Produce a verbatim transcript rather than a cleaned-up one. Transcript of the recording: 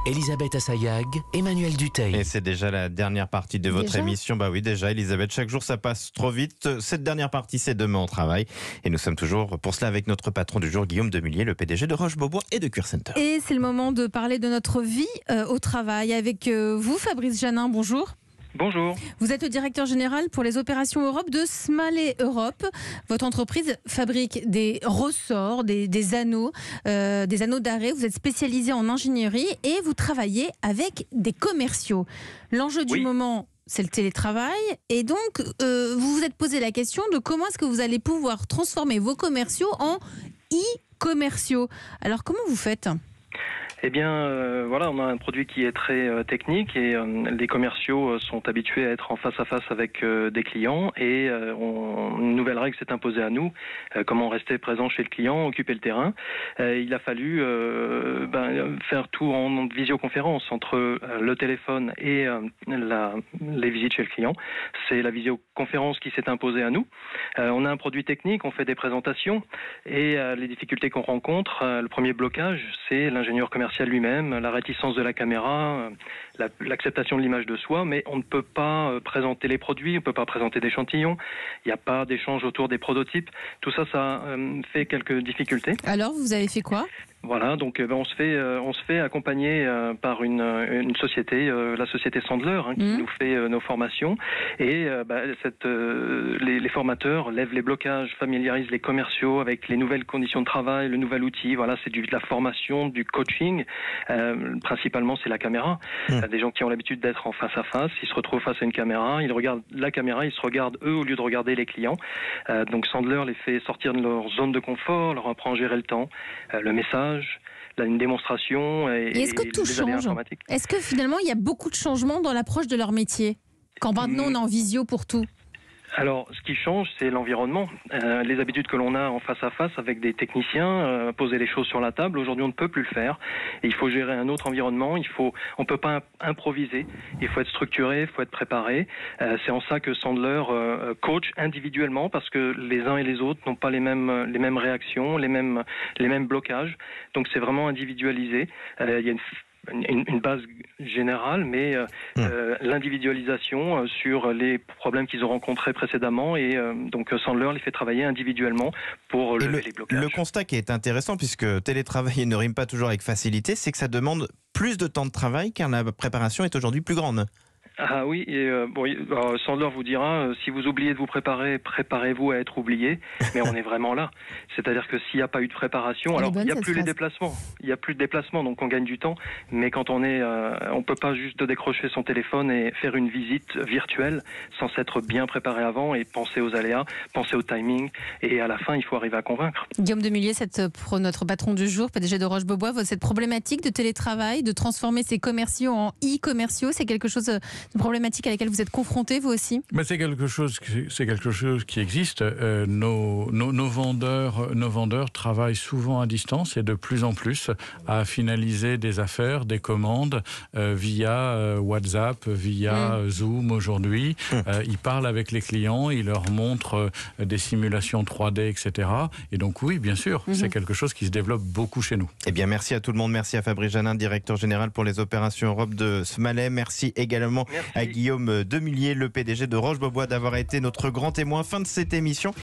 Elisabeth Assayag, Emmanuel Dutheil. Et c'est déjà la dernière partie de votre Déjà émission. Bah oui, déjà, Elisabeth, chaque jour ça passe trop vite. Cette dernière partie, c'est demain au travail. Et nous sommes toujours pour cela avec notre patron du jour, Guillaume Demullier, le P D G de Roche-Beaubois et de Cure Center. Et c'est le moment de parler de notre vie euh, au travail avec euh, vous, Fabrice Janin. Bonjour. Bonjour. Vous êtes le directeur général pour les opérations Europe de Smalley Europe. Votre entreprise fabrique des ressorts, des, des anneaux, euh, des anneaux d'arrêt. Vous êtes spécialisé en ingénierie et vous travaillez avec des commerciaux. L'enjeu du Oui. moment, c'est le télétravail. Et donc, euh, vous vous êtes posé la question de comment est-ce que vous allez pouvoir transformer vos commerciaux en e-commerciaux. Alors, comment vous faites ? Eh bien, euh, voilà, on a un produit qui est très euh, technique et euh, les commerciaux euh, sont habitués à être en face à face avec euh, des clients et euh, on, une nouvelle règle s'est imposée à nous. Euh, comment rester présent chez le client, occuper le terrain. Euh, il a fallu euh, ben, faire tout en visioconférence entre euh, le téléphone et euh, la, les visites chez le client. C'est la visioconférence qui s'est imposée à nous. Euh, on a un produit technique, on fait des présentations et euh, les difficultés qu'on rencontre, euh, le premier blocage, c'est l'ingénieur commercial lui-même, la réticence de la caméra, la, l'acceptation de l'image de soi, mais on ne peut pas euh, présenter les produits, on ne peut pas présenter d'échantillons, il n'y a pas d'échange autour des prototypes. Tout ça, ça euh, fait quelques difficultés. Alors, vous avez fait quoi ? Voilà, donc euh, ben, on se fait euh, on se fait accompagner euh, par une une société, euh, la société Sandler, hein, qui Mmh. nous fait euh, nos formations et euh, ben, cette euh, les, les formateurs lèvent les blocages, familiarisent les commerciaux avec les nouvelles conditions de travail, le nouvel outil. Voilà, c'est du, de la formation, du coaching. Euh, principalement, c'est la caméra. Mmh. Euh, des gens qui ont l'habitude d'être en face à face, ils se retrouvent face à une caméra, ils regardent la caméra, ils se regardent eux au lieu de regarder les clients. Euh, donc Sandler les fait sortir de leur zone de confort, leur apprend à gérer le temps, euh, le message. Là, une démonstration et, Et est-ce que et tout les aléas change ? informatiques. Est-ce que finalement, il y a beaucoup de changements dans l'approche de leur métier ? Quand maintenant, on est en visio pour tout. Alors, ce qui change, c'est l'environnement. Euh, les habitudes que l'on a en face à face avec des techniciens, euh, poser les choses sur la table. Aujourd'hui, on ne peut plus le faire. Et il faut gérer un autre environnement. Il faut, on peut pas improviser. Il faut être structuré, il faut être préparé. Euh, c'est en ça que Sandler euh, coach individuellement, parce que les uns et les autres n'ont pas les mêmes, les mêmes réactions, les mêmes, les mêmes blocages. Donc, c'est vraiment individualisé. Euh, il y a une Une, une base générale, mais euh, Mmh. euh, l'individualisation euh, sur les problèmes qu'ils ont rencontrés précédemment et euh, donc Sandler les fait travailler individuellement pour Et lever le, les blocages. le constat qui est intéressant, puisque télétravailler ne rime pas toujours avec facilité, c'est que ça demande plus de temps de travail car la préparation est aujourd'hui plus grande. Ah oui, et euh, bon, euh, Sandler vous dira, euh, si vous oubliez de vous préparer, préparez-vous à être oublié, mais on est vraiment là. C'est-à-dire que s'il n'y a pas eu de préparation, Elle est alors bonne, il n'y a cette plus les phrase. déplacements, il n'y a plus de déplacements, donc on gagne du temps, mais quand on est, euh, on peut pas juste décrocher son téléphone et faire une visite virtuelle sans s'être bien préparé avant et penser aux aléas, penser au timing, et à la fin, il faut arriver à convaincre. Guillaume Demullier, cette, pro- notre patron du jour, P D G de Roche-Beaubois, cette problématique de télétravail, de transformer ses commerciaux en e-commerciaux, c'est quelque chose, euh, une problématique à laquelle vous êtes confronté, vous aussi ? Mais c'est quelque chose, qui- c'est quelque chose qui existe. Euh, nos, nos, nos vendeurs, nos vendeurs travaillent souvent à distance et de plus en plus à finaliser des affaires, des commandes euh, via euh, WhatsApp, via Mmh. Zoom aujourd'hui. Mmh. Euh, ils parlent avec les clients, ils leur montrent euh, des simulations trois D, et cetera. Et donc oui, bien sûr, Mmh. c'est quelque chose qui se développe beaucoup chez nous. Eh bien, merci à tout le monde. Merci à Fabrice Janin, directeur général pour les opérations Europe de Smalley. Merci également Merci. à Guillaume Demullier, le P D G de Roche-Beaubois, d'avoir été notre grand témoin. Fin de cette émission.